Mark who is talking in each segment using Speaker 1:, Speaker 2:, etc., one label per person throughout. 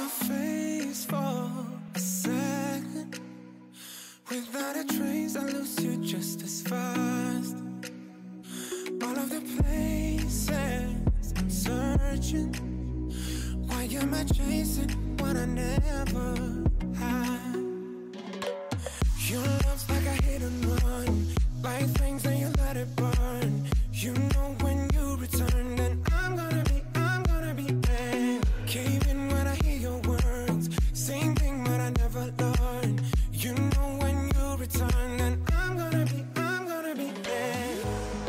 Speaker 1: your face for a second. Without a trace, I lose you just as fast. All of the places I'm searching, why am I chasing what I never had? Your love's like a hit and run, like things and you let it burn. You know when you return, then I'm gonna be there. Caving when I hear your words, same thing but I never learned. You know when you return, then I'm gonna be there.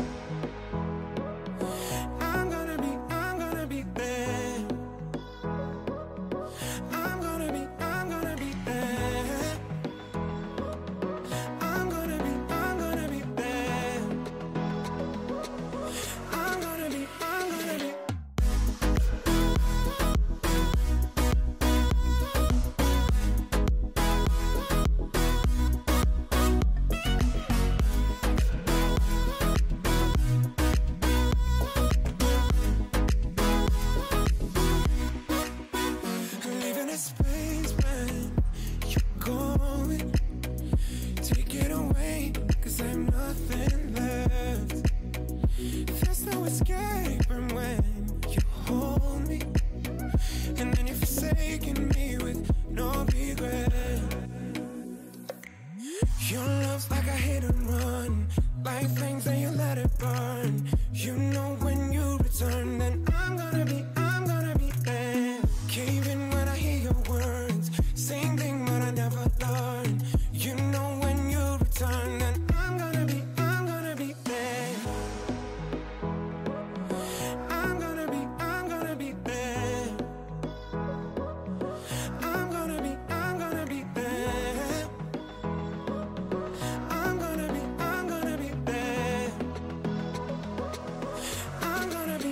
Speaker 1: I'm gonna be there. I'm gonna be there. I'm gonna be there. I'm gonna be leaving a space when you're going. Take it away, 'cause I have nothing left. There's no escaping when you hold me, and then you're forsaking me with no regret. Your love's like a hit and run, like things and you let it burn. You know when you return, then I'm gonna be there. Caving when I hear your words, same thing but I never learned. You know when you return, then I'm gonna be there. I'm gonna be there. I'm gonna be there. I'm gonna be there. I'm gonna be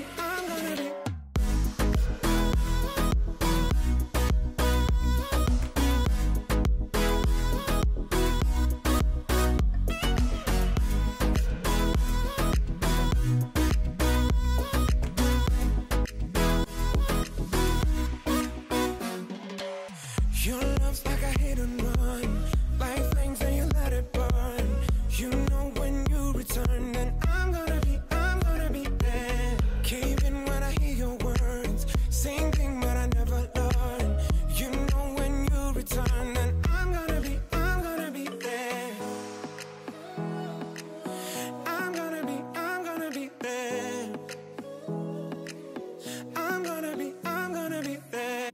Speaker 1: Your love's like a hit and run, like things and you let it burn. You know when you return, then I'm gonna be there. Caving when I hear your words, same thing but I never learned. You know when you return, then I'm gonna be there. I'm gonna be there. I'm gonna be there.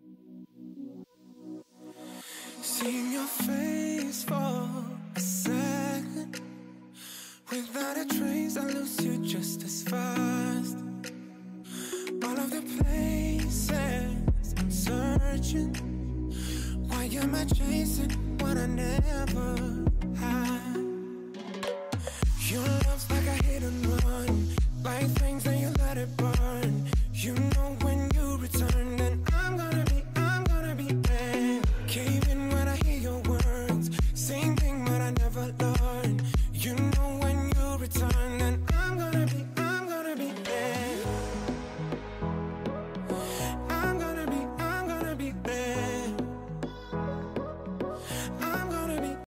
Speaker 1: Seeing your face for a second, without a trace, I lose you just as fast. All of the places I'm searching, why am I chasing what I never had? Your love's like a hit and run, like things and you let it burn. You know when you return, then I'm gonna be there. Caving when I hear your words, same thing but I never learned. You know when you return,